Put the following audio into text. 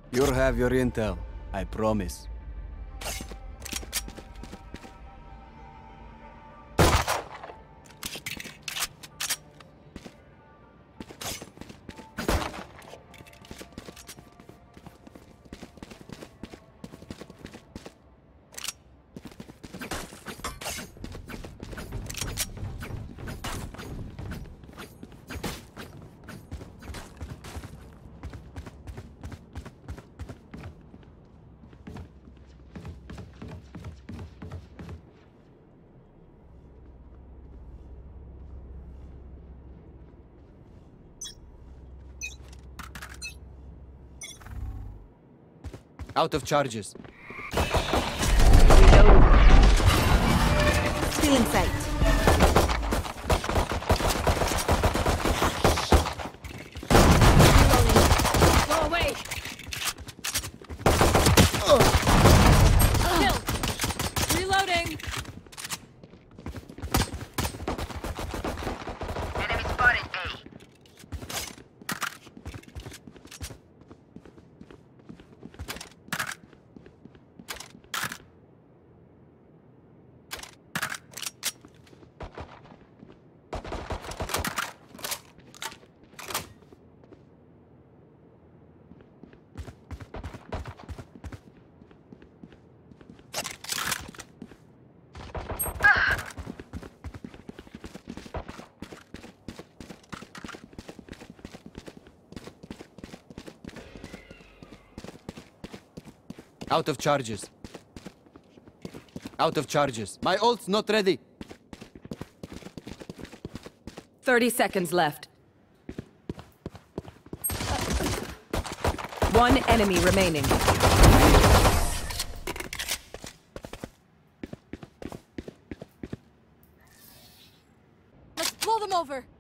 You'll have your intel, I promise. Out of charges. Still in sight. Go away! Kill! Reloading! Enemy spotted A. Out of charges. Out of charges. My ult's not ready. 30 seconds left. One enemy remaining. Let's blow them over.